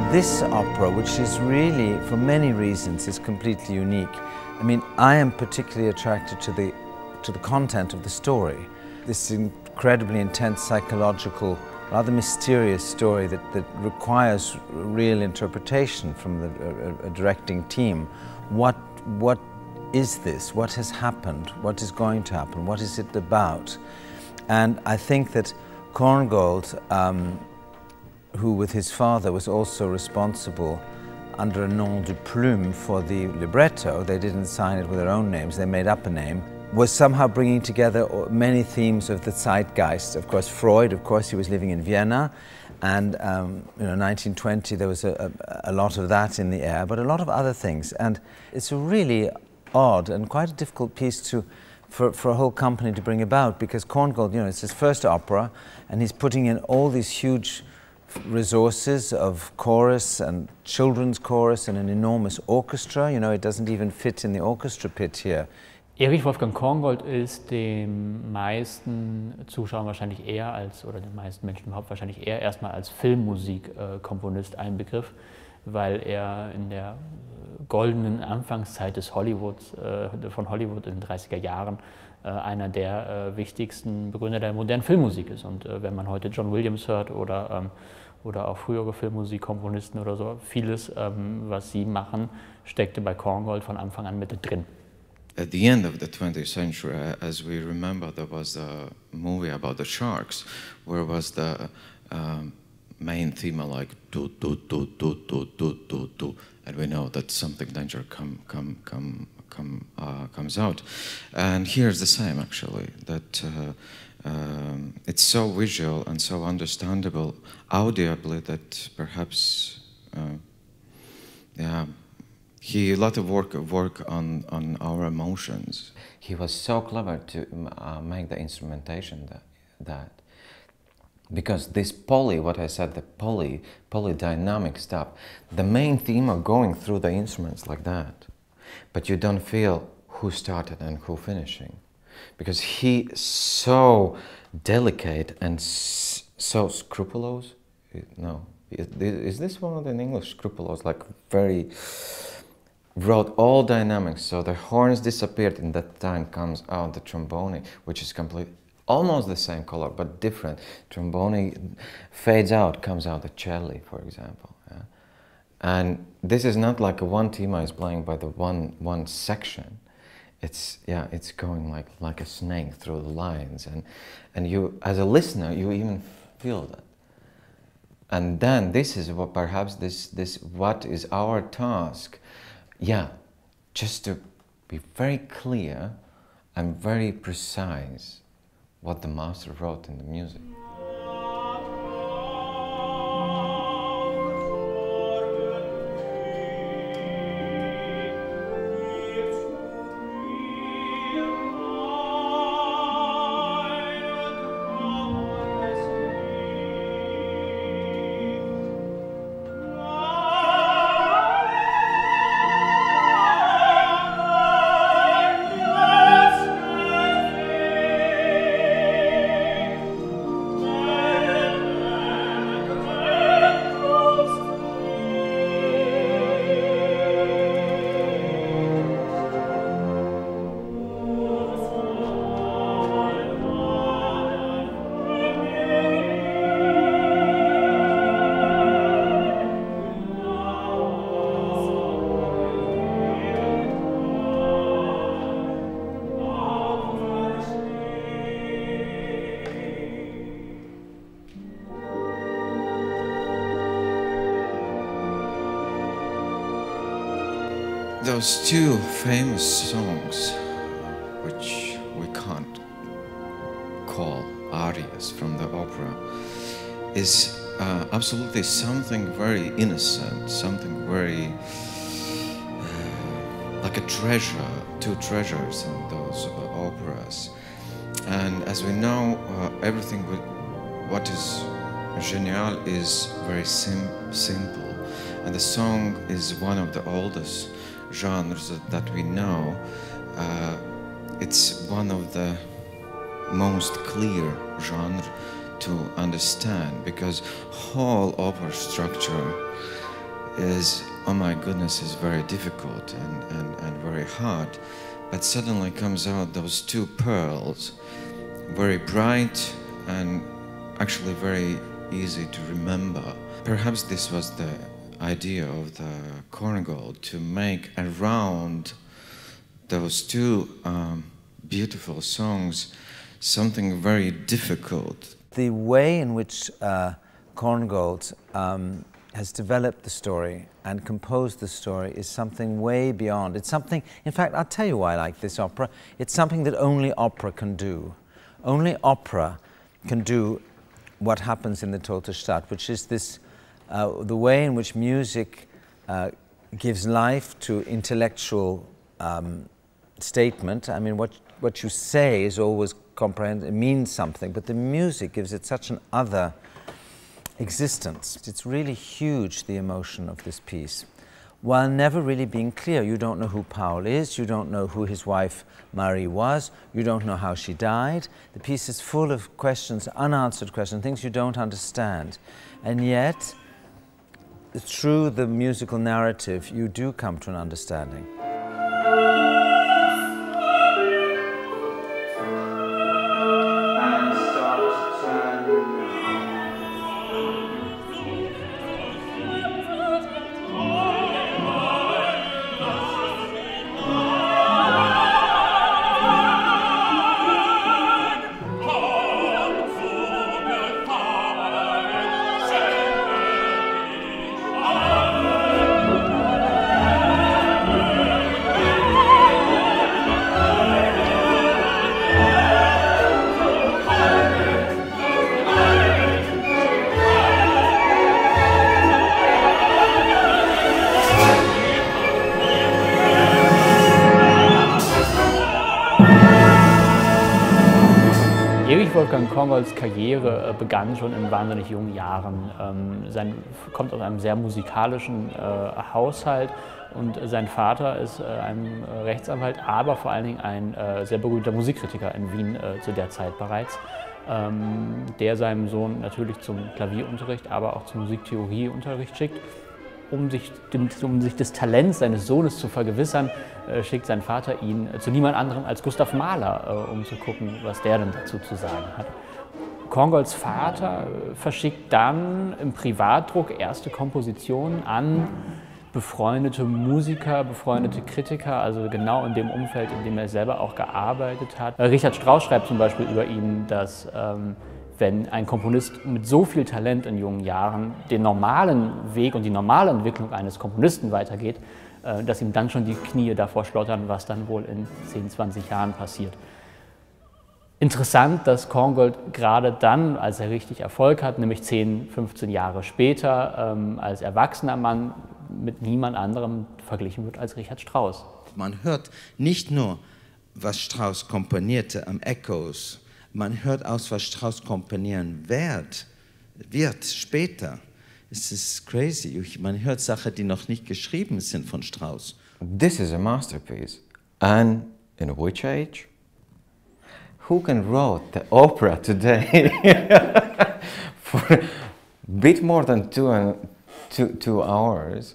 This opera, which is really, for many reasons, is completely unique. I mean, I am particularly attracted to the content of the story. This incredibly intense, psychological, rather mysterious story that requires real interpretation from a directing team. What is this? What has happened? What is going to happen? What is it about? And I think that Korngold, who with his father was also responsible under a nom de plume for the libretto, they didn't sign it with their own names, they made up a name, was somehow bringing together many themes of the zeitgeist. Of course, Freud, of course, he was living in Vienna, and 1920, there was a lot of that in the air, but a lot of other things. And it's a really odd and quite a difficult piece for a whole company to bring about, because Korngold, it's his first opera, and he's putting in all these huge resources of chorus and children's chorus and an enormous orchestra. It doesn't even fit in the orchestra pit here. Erich Wolfgang Korngold ist den meisten Zuschauern wahrscheinlich eher als, oder den meisten Menschen überhaupt wahrscheinlich eher erstmal als Filmmusikkomponist ein Begriff, weil er in der goldenen Anfangszeit des Hollywoods, von Hollywood in den 30er Jahren einer der wichtigsten Begründer der modernen Filmmusik ist. Und wenn man heute John Williams hört oder auch frühere Filmmusikkomponisten oder so, vieles, was sie machen, steckte bei Korngold von Anfang an mit drin. At the end of the 20th century, as we remember, there was a movie about the sharks, where was the main theme like do do do do do do do do, and we know that something danger comes out. And here's the same, actually, that it's so visual and so understandable audibly that perhaps, he a lot of work on our emotions. He was so clever to make the instrumentation that because this what I said, the polydynamic stuff, the main theme are going through the instruments like that, but you don't feel who started and who finishing, because he so delicate and so scrupulous. No, is this one in English? Scrupulous, like very. Wrote all dynamics, so the horns disappeared, in that time comes out the trombone, which is almost the same color, but different. Trombone fades out, comes out the cello, for example. Yeah? And this is not like a one thema is playing by the one section. It's going like a snake through the lines, and you, as a listener, you even feel that. And then this is what perhaps what is our task. Just to be very clear and very precise what the master wrote in the music. Those two famous songs, which we can't call arias from the opera, is absolutely something very innocent, something very like a treasure, two treasures in those operas. And as we know, everything what is genial is very simple, and the song is one of the oldest genres that we know. It's one of the most clear genre to understand, because whole opera structure is, oh my goodness, is very difficult and very hard. But suddenly comes out those two pearls, very bright and actually very easy to remember. Perhaps this was the idea of the Korngold, to make around those two beautiful songs something very difficult. The way in which Korngold has developed the story and composed the story is something way beyond. It's something, in fact, I'll tell you why I like this opera. It's something that only opera can do. Only opera can do what happens in the TOTE STADT, which is this, the way in which music gives life to intellectual statement. I mean, what you say is always comprehended, it means something, but the music gives it such an other existence. It's really huge, the emotion of this piece, while never really being clear. You don't know who Paul is, you don't know who his wife Marie was, you don't know how she died. The piece is full of questions, unanswered questions, things you don't understand. And yet, through the musical narrative, you do come to an understanding. Korngolds Karriere begann schon in wahnsinnig jungen Jahren. Kommt aus einem sehr musikalischen Haushalt und sein Vater ist ein Rechtsanwalt, aber vor allen Dingen ein sehr berühmter Musikkritiker in Wien zu der Zeit bereits, der seinem Sohn natürlich zum Klavierunterricht, aber auch zum Musiktheorieunterricht schickt. Um sich des Talents seines Sohnes zu vergewissern, schickt sein Vater ihn zu niemand anderem als Gustav Mahler, um zu gucken, was der denn dazu zu sagen hat. Korngolds Vater verschickt dann im Privatdruck erste Kompositionen an befreundete Musiker, befreundete Kritiker, also genau in dem Umfeld, in dem er selber auch gearbeitet hat. Richard Strauss schreibt zum Beispiel über ihn, dass wenn ein Komponist mit so viel Talent in jungen Jahren den normalen Weg und die normale Entwicklung eines Komponisten weitergeht, dass ihm dann schon die Knie davor schlottern, was dann wohl in 10, 20 Jahren passiert. Interessant, dass Korngold gerade dann, als er richtig Erfolg hat, nämlich 10, 15 Jahre später, als erwachsener Mann mit niemand anderem verglichen wird als Richard Strauss. Man hört nicht nur, was Strauss komponierte am Echos, man hört aus, was Strauss komponieren wird später. Es ist crazy. Man hört Sachen, die noch nicht geschrieben sind von Strauss. This is a masterpiece. And in which age? Who can write the opera today for a bit more than two hours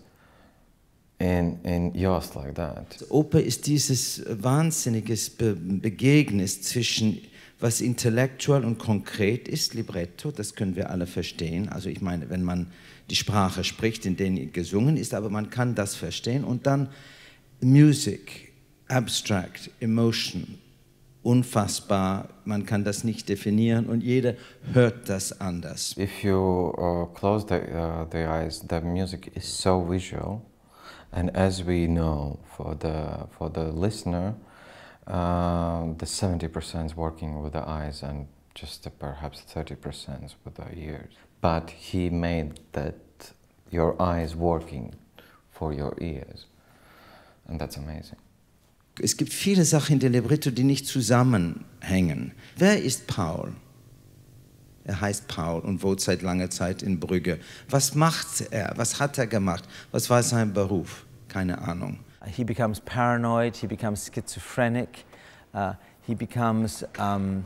in just like that? Oper ist dieses wahnsinniges Begegnis zwischen was intellektuell und konkret ist, Libretto, das können wir alle verstehen. Also ich meine, wenn man die Sprache spricht, in der gesungen ist, aber man kann das verstehen. Und dann Music, Abstract, Emotion, unfassbar, man kann das nicht definieren und jeder hört das anders. If you close the eyes, the music is so visual, and as we know, for the listener, the 70% is working with the eyes and just perhaps 30% with the ears. But he made that your eyes working for your ears, and that's amazing. Es gibt viele Sachen in der Libretto, die nicht zusammenhängen. Wer ist Paul? Er heißt Paul und wohnt seit langer Zeit in Brügge. Was macht er? Was hat er gemacht? Was war sein Beruf? Keine Ahnung. He becomes paranoid, he becomes schizophrenic, he becomes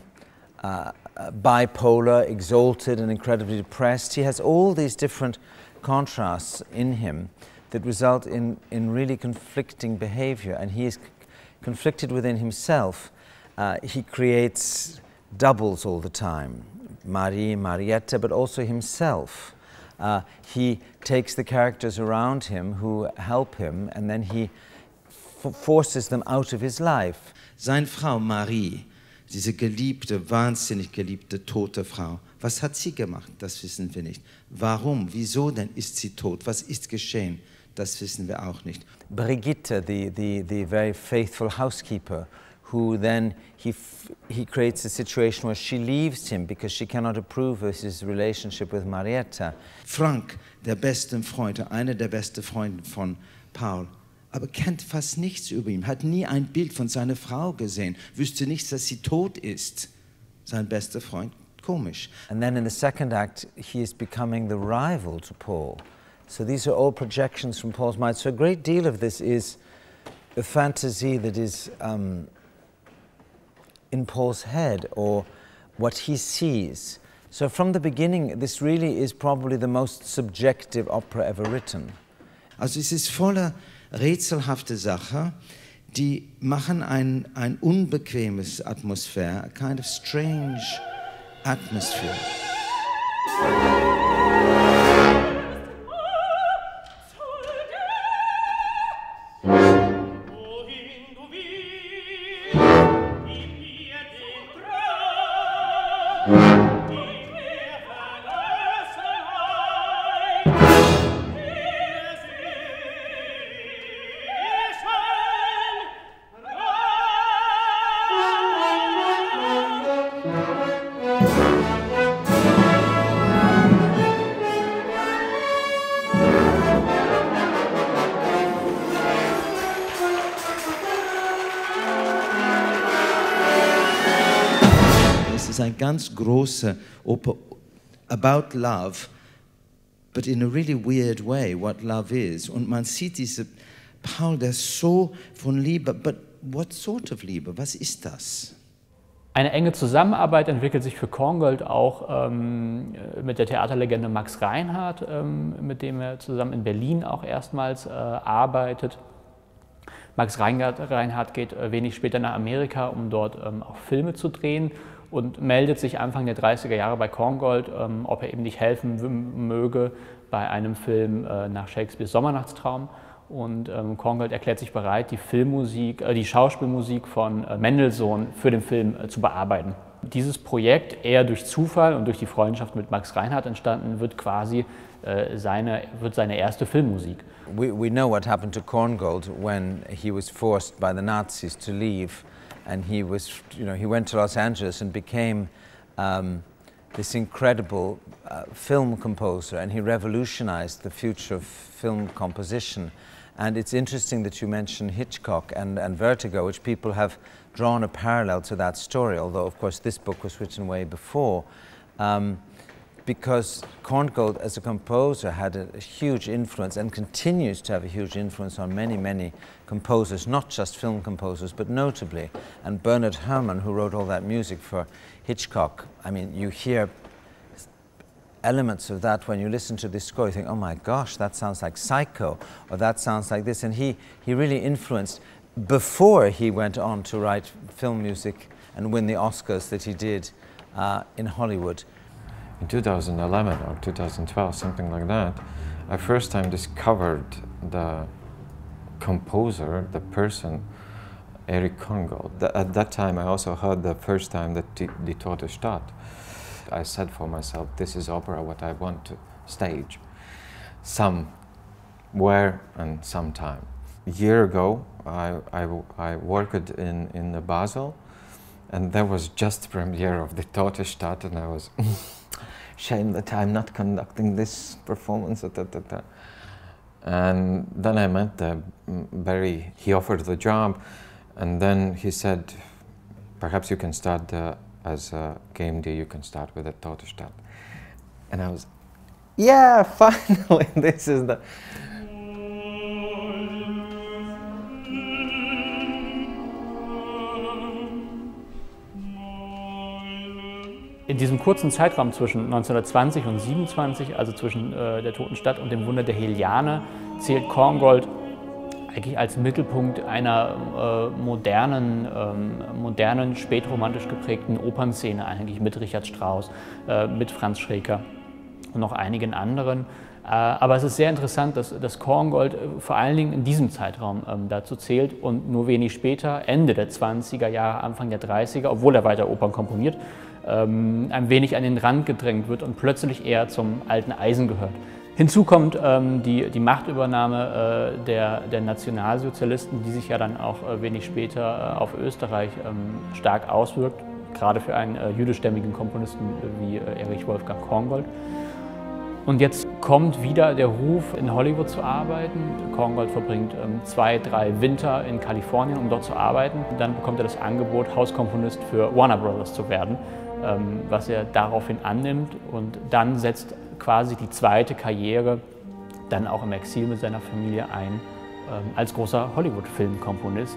bipolar, exalted and incredibly depressed. He has all these different contrasts in him that result in really conflicting behavior, and he is conflicted within himself. He creates doubles all the time, Marie, Marietta, but also himself. He takes the characters around him who help him, and then he forces them out of his life. Seine Frau Marie, diese geliebte, wahnsinnig geliebte, tote Frau, was hat sie gemacht? Das wissen wir nicht. Warum? Wieso denn ist sie tot? Was ist geschehen? Das wissen wir auch nicht. Brigitte, the very faithful housekeeper, who then he creates a situation where she leaves him because she cannot approve of his relationship with Marietta. Frank, der beste Freund, einer der besten Freunde von Paul, aber kennt fast nichts über ihn, hat nie ein Bild von seiner Frau gesehen, wüsste nicht, dass sie tot ist. Sein bester Freund, komisch. And then in the second act, he is becoming the rival to Paul. So these are all projections from Paul's mind. So a great deal of this is a fantasy that is in Paul's head, or what he sees. So from the beginning, this really is probably the most subjective opera ever written. Also es ist voller rätselhafte Sachen, die machen ein unbequemes Atmosphäre, a kind of strange atmosphere. Ein ganz große Oper about love, but in a really weird way, what love is. Und man sieht diese Paul, der so von Liebe, but what sort of Liebe? Was ist das? Eine enge Zusammenarbeit entwickelt sich für Korngold auch mit der Theaterlegende Max Reinhardt, mit dem er zusammen in Berlin auch erstmals arbeitet. Max Reinhardt geht wenig später nach Amerika, um dort auch Filme zu drehen, und meldet sich Anfang der 30er Jahre bei Korngold, ob er eben nicht helfen möge bei einem Film nach Shakespeares Sommernachtstraum. Und Korngold erklärt sich bereit, die Schauspielmusik von Mendelssohn für den Film zu bearbeiten. Dieses Projekt, eher durch Zufall und durch die Freundschaft mit Max Reinhardt entstanden, wird quasi seine erste Filmmusik. We know what happened to Korngold when he was forced by the Nazis to leave. And he was, he went to Los Angeles and became this incredible film composer, and he revolutionized the future of film composition. And it's interesting that you mention Hitchcock and Vertigo, which people have drawn a parallel to that story, although of course this book was written way before. Because Korngold as a composer had a huge influence and continues to have a huge influence on many, many composers, not just film composers, but notably. And Bernard Herrmann, who wrote all that music for Hitchcock, I mean, you hear elements of that when you listen to this score, you think, oh my gosh, that sounds like Psycho, or that sounds like this. And he really influenced, before he went on to write film music and win the Oscars that he did in Hollywood. In 2011 or 2012, something like that, I first time discovered the composer, the person, Erich Korngold. At that time, I also heard the first time that the TOTE STADT. I said for myself, this is opera what I want to stage, somewhere and sometime. A year ago, I worked in Basel, and there was just the premiere of the TOTE STADT, and I was shame that I'm not conducting this performance. And then I met he offered the job, and then he said, perhaps you can start as a game day, you can start with a TOTE STADT. And I was, yeah, finally, this is the... In diesem kurzen Zeitraum zwischen 1920 und 1927, also zwischen der Toten Stadt und dem Wunder der Heliane, zählt Korngold eigentlich als Mittelpunkt einer modernen, spätromantisch geprägten Opernszene, eigentlich mit Richard Strauss, mit Franz Schreker und noch einigen anderen. Aber es ist sehr interessant, dass Korngold vor allen Dingen in diesem Zeitraum dazu zählt und nur wenig später, Ende der 20er Jahre, Anfang der 30er, obwohl er weiter Opern komponiert, ein wenig an den Rand gedrängt wird und plötzlich eher zum alten Eisen gehört. Hinzu kommt die Machtübernahme der Nationalsozialisten, die sich ja dann auch wenig später auf Österreich stark auswirkt, gerade für einen jüdischstämmigen Komponisten wie Erich Wolfgang Korngold. Und jetzt kommt wieder der Ruf, in Hollywood zu arbeiten. Korngold verbringt 2, 3 Winter in Kalifornien, um dort zu arbeiten. Dann bekommt er das Angebot, Hauskomponist für Warner Brothers zu werden, was er daraufhin annimmt. Und dann setzt quasi die zweite Karriere, dann auch im Exil mit seiner Familie ein, als großer Hollywood-Filmkomponist.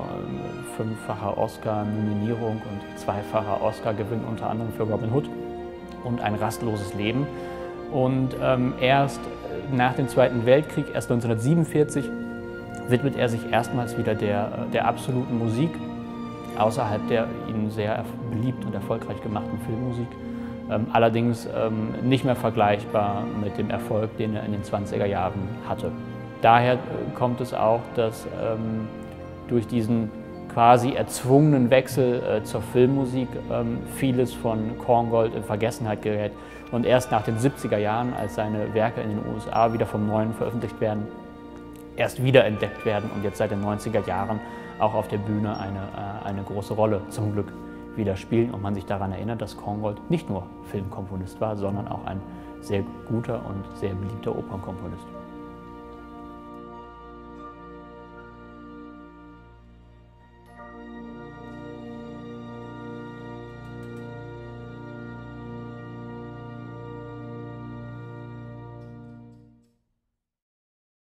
5-facher Oscar-Nominierung und 2-facher Oscar-Gewinn unter anderem für Robin Hood und ein rastloses Leben. Und erst nach dem Zweiten Weltkrieg, erst 1947, widmet er sich erstmals wieder der absoluten Musik, außerhalb der ihn sehr beliebt und erfolgreich gemachten Filmmusik. Allerdings nicht mehr vergleichbar mit dem Erfolg, den er in den 20er Jahren hatte. Daher kommt es auch, dass durch diesen quasi erzwungenen Wechsel zur Filmmusik vieles von Korngold in Vergessenheit gerät und erst nach den 70er Jahren, als seine Werke in den USA wieder vom Neuen veröffentlicht werden, erst wiederentdeckt werden und jetzt seit den 90er Jahren auch auf der Bühne eine große Rolle zum Glück wieder spielen und man sich daran erinnert, dass Korngold nicht nur Filmkomponist war, sondern auch ein sehr guter und sehr beliebter Opernkomponist.